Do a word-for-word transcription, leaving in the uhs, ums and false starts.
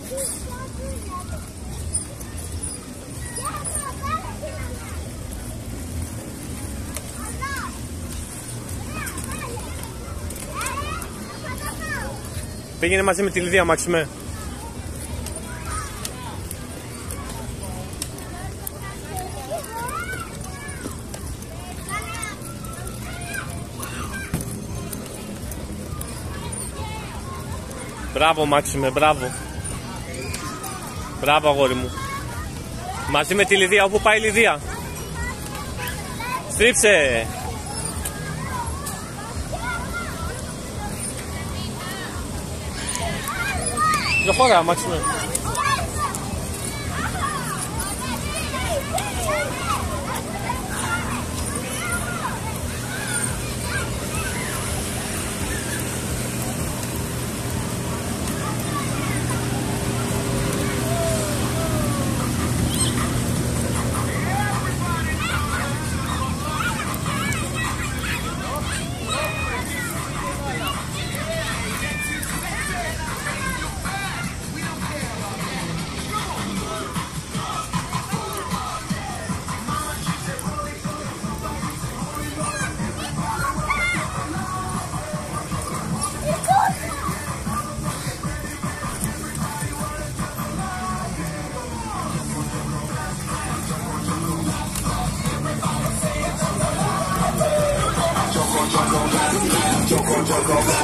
Πήγαινε μαζί με τη Λιδία, Μάξιμε. Μπράβο, Μάξιμε, μπράβο. Μπράβο, αγόρι μου. Μαζί με τη Λιδία, όπου πάει η Λιδία. Στρίψε. Προχώρα, Μάξιμε. Choco, choco, choco, choco, choco.